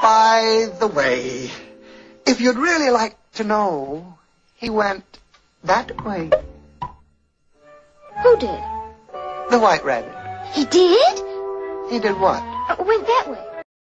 By the way, if you'd really like to know, he went that way. Who did? The white rabbit. He did? He did what? Went that way.